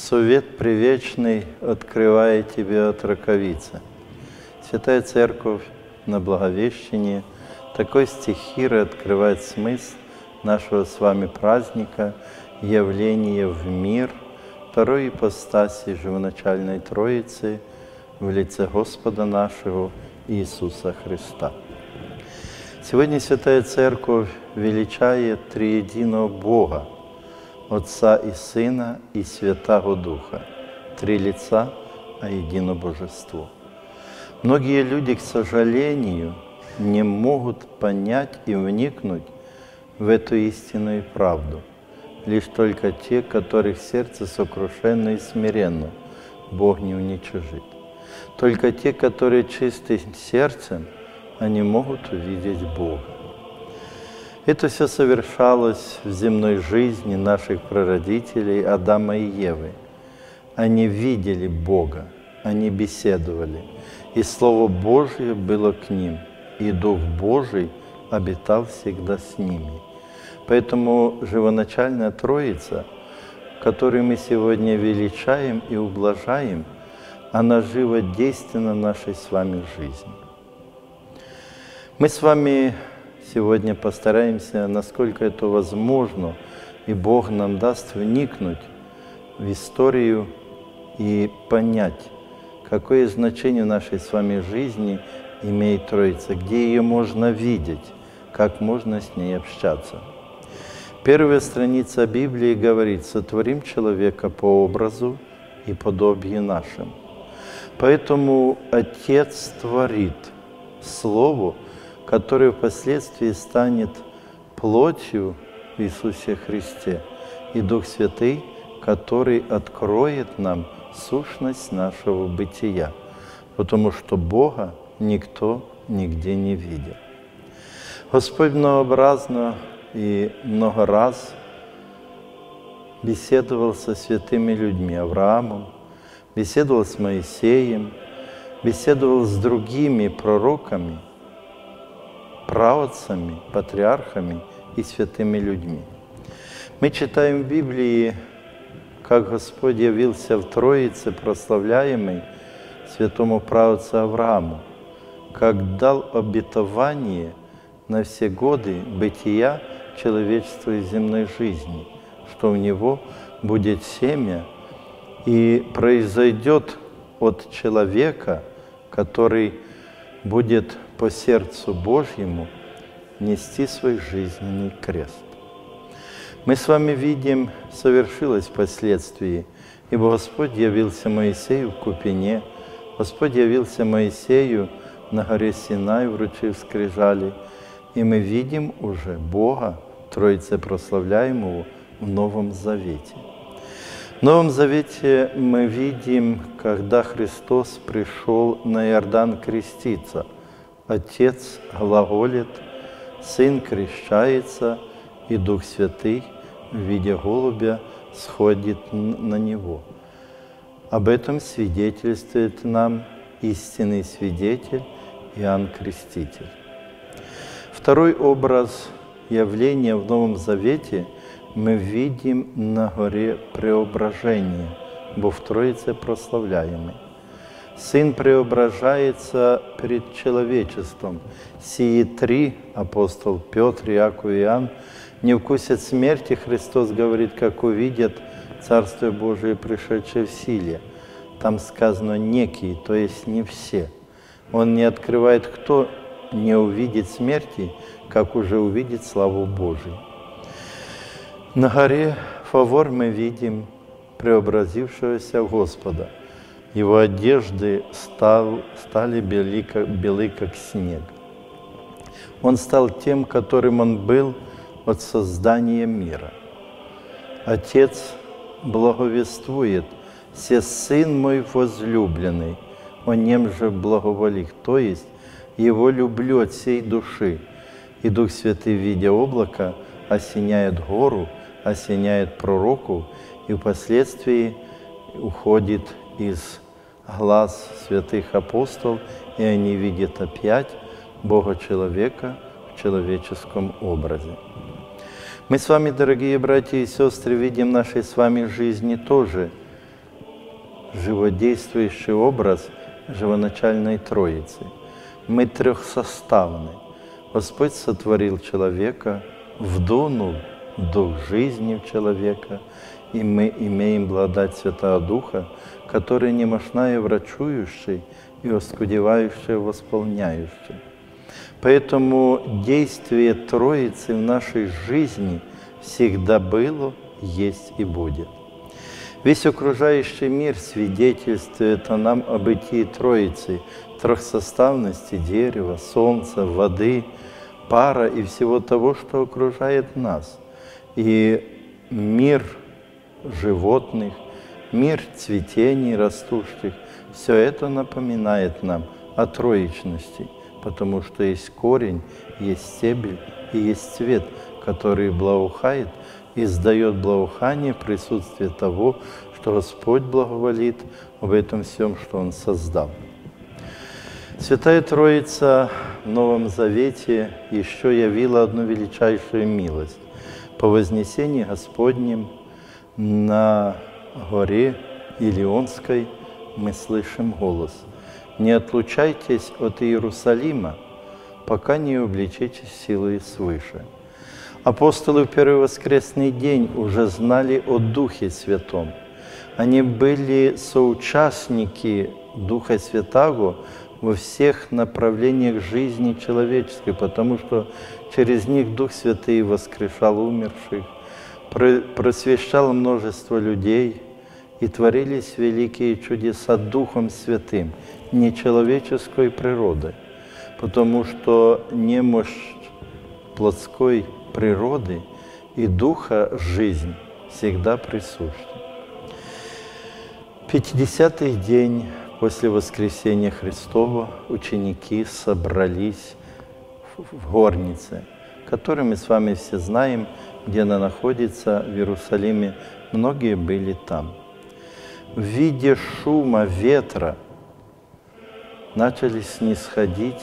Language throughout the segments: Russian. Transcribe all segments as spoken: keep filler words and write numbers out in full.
Совет привечный открывает тебе от раковицы. Святая Церковь на Благовещении такой стихирой открывает смысл нашего с вами праздника, явления в мир второй ипостаси Живоначальной Троицы в лице Господа нашего Иисуса Христа. Сегодня Святая Церковь величает триединого Бога, Отца и Сына и Святаго Духа, три лица, а едино Божество. Многие люди, к сожалению, не могут понять и вникнуть в эту истинную правду. Лишь только те, которых сердце сокрушенно и смиренно, Бог не уничижит. Только те, которые чистым сердцем, они могут увидеть Бога. Это все совершалось в земной жизни наших прародителей Адама и Евы. Они видели Бога, они беседовали, и Слово Божие было к ним, и Дух Божий обитал всегда с ними. Поэтому Живоначальная Троица, которую мы сегодня величаем и ублажаем, она живо действенна в нашей с вами жизни. Мы с вами сегодня постараемся, насколько это возможно, и Бог нам даст вникнуть в историю и понять, какое значение в нашей с вами жизни имеет Троица, где ее можно видеть, как можно с ней общаться. Первая страница Библии говорит: «Сотворим человека по образу и подобию нашим». Поэтому Отец творит Слово, которое впоследствии станет плотью в Иисусе Христе, и Дух Святый, который откроет нам сущность нашего бытия, потому что Бога никто нигде не видел. Господь многообразно и много раз беседовал со святыми людьми, Авраамом, беседовал с Моисеем, беседовал с другими пророками, праотцами, патриархами и святыми людьми. Мы читаем в Библии, как Господь явился в Троице, прославляемой святому праотцу Аврааму, как дал обетование на все годы бытия человечества и земной жизни, что у него будет семя, и произойдет от человека, который будет по сердцу Божьему нести свой жизненный крест. Мы с вами видим, совершилось впоследствии, ибо Господь явился Моисею в Купине, Господь явился Моисею на горе Синай, вручив скрижали, и мы видим уже Бога, Троице прославляемого, в Новом Завете. В Новом Завете мы видим, когда Христос пришел на Иордан креститься. Отец глаголит, Сын крещается, и Дух Святый в виде голубя сходит на Него. Об этом свидетельствует нам истинный свидетель Иоанн Креститель. Второй образ явления в Новом Завете мы видим на горе Преображения, бо в Троице прославляемой. Сын преображается перед человечеством. Сии три, апостол Петр, Иаков и Иоанн, не вкусят смерти, Христос говорит, как увидят Царствие Божие, пришедшее в силе. Там сказано «некие», то есть не все. Он не открывает, кто не увидит смерти, как уже увидит славу Божию. На горе Фавор мы видим преобразившегося Господа. Его одежды стал, стали белы как, белы, как снег. Он стал тем, которым он был от создания мира. Отец благовествует: «Се Сын мой возлюбленный, о нем же благоволих», то есть его люблю от всей души. И Дух Святый в виде облака осеняет гору, осеняет пророков, и впоследствии уходит из глаз святых апостолов, и они видят опять Бога-человека в человеческом образе. Мы с вами, дорогие братья и сестры, видим в нашей с вами жизни тоже живодействующий образ живоначальной Троицы. Мы трехсоставны. Господь сотворил человека, вдунул дух жизни в человека, и мы имеем благодать Святого Духа, который немощная врачующий и оскудевающий восполняющий. Поэтому действие Троицы в нашей жизни всегда было, есть и будет. Весь окружающий мир свидетельствует о нам о бытии Троицы, трехсоставности дерева, солнца, воды, пара и всего того, что окружает нас. И мир животных, мир цветений растущих, все это напоминает нам о троичности, потому что есть корень, есть стебель и есть цвет, который благоухает и издает благоухание присутствие того, что Господь благоволит об этом всем, что Он создал. Святая Троица в Новом Завете еще явила одну величайшую милость. По вознесении Господнем на горе Илионской мы слышим голос: «Не отлучайтесь от Иерусалима, пока не обличитесь силой свыше». Апостолы в первый воскресный день уже знали о Духе Святом. Они были соучастники Духа Святаго во всех направлениях жизни человеческой, потому что через них Дух Святый воскрешал умерших, просвещал множество людей, и творились великие чудеса Духом Святым, не человеческой природой, потому что немощь плотской природы и Духа жизнь всегда присуща. Пятидесятый день после воскресения Христова ученики собрались в горнице, которую мы с вами все знаем, где она находится, в Иерусалиме. Многие были там. В виде шума ветра начали снисходить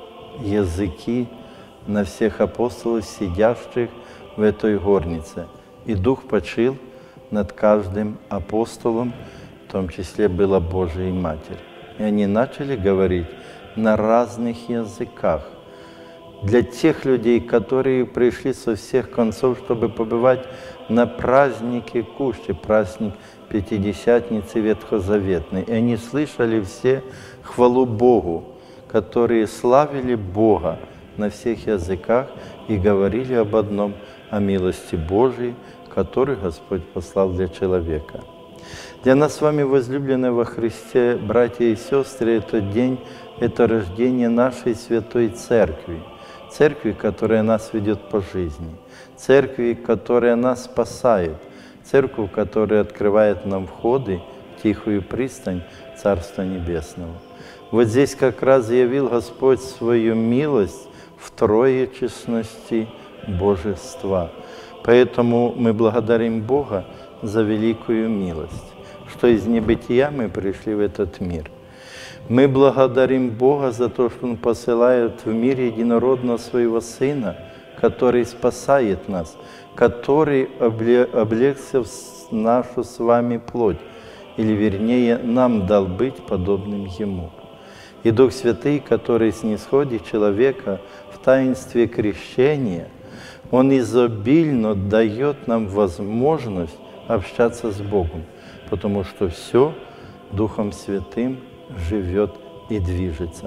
языки на всех апостолов, сидящих в этой горнице. И Дух почил над каждым апостолом, в том числе была Божия Матерь. И они начали говорить на разных языках. Для тех людей, которые пришли со всех концов, чтобы побывать на празднике Кущи, праздник Пятидесятницы Ветхозаветной. И они слышали все хвалу Богу, которые славили Бога на всех языках и говорили об одном, о милости Божией, которую Господь послал для человека. Для нас с вами, возлюбленные во Христе, братья и сестры, этот день – это рождение нашей Святой Церкви. Церкви, которая нас ведет по жизни. Церкви, которая нас спасает. Церковь, которая открывает нам входы в тихую пристань Царства Небесного. Вот здесь как раз явил Господь свою милость в троечестности Божества. Поэтому мы благодарим Бога за великую милость, что из небытия мы пришли в этот мир. Мы благодарим Бога за то, что Он посылает в мир единородного Своего Сына, который спасает нас, который облегся в нашу с вами плоть, или вернее, нам дал быть подобным Ему. И Дух Святый, который снисходит человека в таинстве крещения, Он изобильно дает нам возможность общаться с Богом, потому что все Духом Святым живет и движется.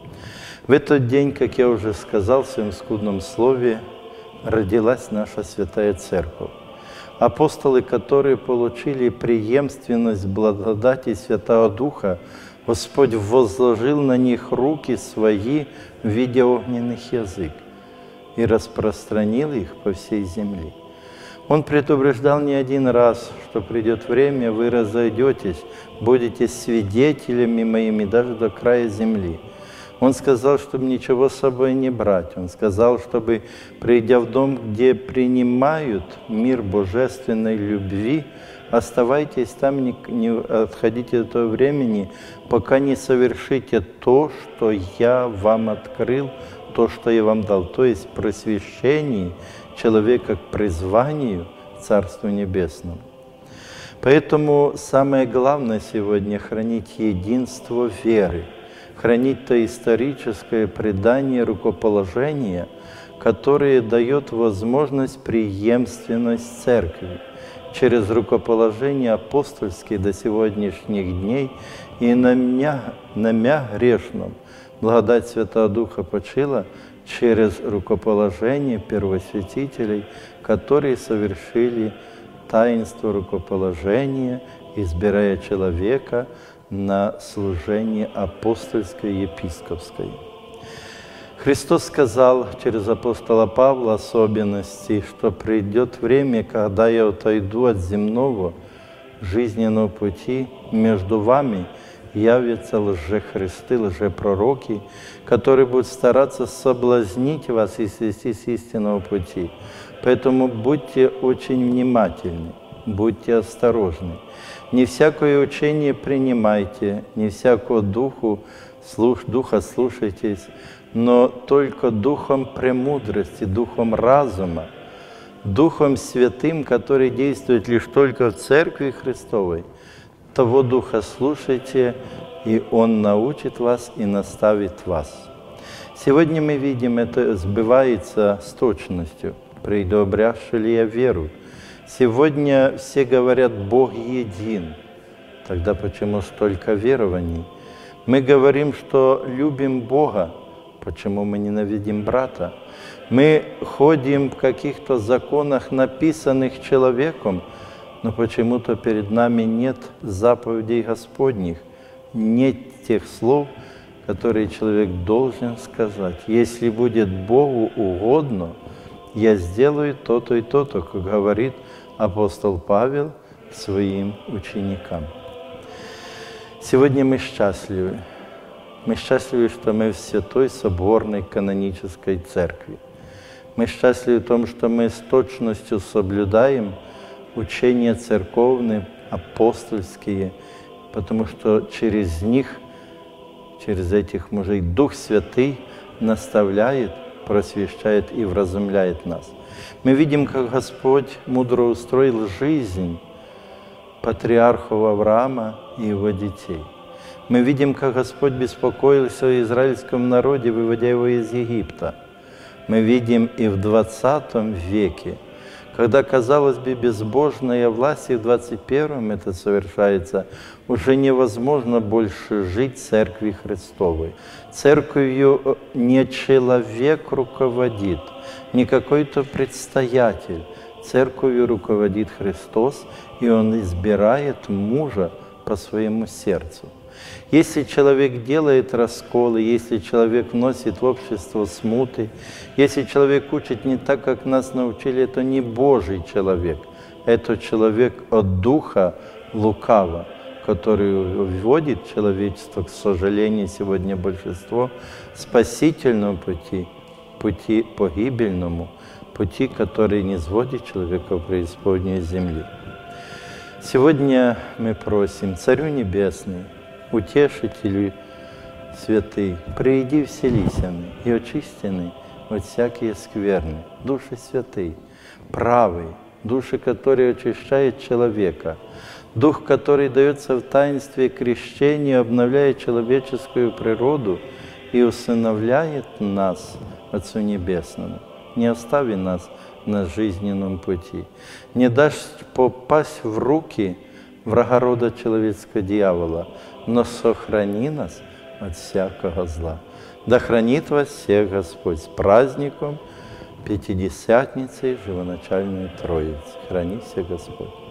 В этот день, как я уже сказал в своем скудном слове, родилась наша Святая Церковь. Апостолы, которые получили преемственность благодати Святого Духа, Господь возложил на них руки свои в виде огненных язык и распространил их по всей земле. Он предупреждал не один раз, что придет время, вы разойдетесь, будете свидетелями моими даже до края земли. Он сказал, чтобы ничего с собой не брать. Он сказал, чтобы, придя в дом, где принимают мир божественной любви, оставайтесь там, не, не отходите до того времени, пока не совершите то, что я вам открыл, то, что я вам дал, то есть просвещение человека к призванию к Царству Небесному. Поэтому самое главное сегодня – хранить единство веры, хранить то историческое предание, рукоположение, которое дает возможность преемственность Церкви. Через рукоположение апостольские до сегодняшних дней и на мя, на мя грешном благодать Святого Духа почила через рукоположение первосвятителей, которые совершили таинство рукоположения, избирая человека на служение апостольское и епископское. Христос сказал через апостола Павла особенности, что придет время, когда я отойду от земного жизненного пути, между вами явятся лжехристы, лжепророки, которые будут стараться соблазнить вас и свести с истинного пути. Поэтому будьте очень внимательны, будьте осторожны. Не всякое учение принимайте, не всякого духу, слуш, духа слушайтесь, но только духом премудрости, духом разума, Духом Святым, который действует лишь только в Церкви Христовой. Того Духа слушайте, и Он научит вас и наставит вас. Сегодня мы видим, это сбывается с точностью. «Предобрящу ли я веру?» Сегодня все говорят «Бог един». Тогда почему столько верований? Мы говорим, что любим Бога. Почему мы ненавидим брата? Мы ходим в каких-то законах, написанных человеком, но почему-то перед нами нет заповедей Господних, нет тех слов, которые человек должен сказать. Если будет Богу угодно, я сделаю то-то и то-то, как говорит апостол Павел своим ученикам. Сегодня мы счастливы. Мы счастливы, что мы в Святой Соборной Канонической Церкви. Мы счастливы в том, что мы с точностью соблюдаем учения церковные, апостольские, потому что через них, через этих мужей, Дух Святый наставляет, просвещает и вразумляет нас. Мы видим, как Господь мудро устроил жизнь патриархов Авраама и его детей. Мы видим, как Господь беспокоился о израильском народе, выводя его из Египта. Мы видим и в двадцатом веке, когда, казалось бы, безбожная власть, и в двадцать первом это совершается, уже невозможно больше жить Церкви Христовой. Церковью не человек руководит, не какой-то предстоятель. Церковью руководит Христос, и Он избирает мужа по своему сердцу. Если человек делает расколы, если человек вносит в общество смуты, если человек учит не так, как нас научили, это не Божий человек, это человек от духа лукава, который вводит человечество, к сожалению, сегодня большинство, спасительному пути, пути погибельному, пути, который не сводит человека в преисподнюю земли. Сегодня мы просим, Царю Небесный, Утешителю святый, прииди вселися и очистены от всякие скверны, души святые, правый, души, которые очищают человека, Дух, который дается в таинстве крещения, обновляет человеческую природу и усыновляет нас Отцу Небесному. Не остави нас на жизненном пути, не дашь попасть в руки врага рода человеческого дьявола, но сохрани нас от всякого зла. Да хранит вас всех Господь с праздником Пятидесятницы Живоначальной Троицы. Храни всех Господь.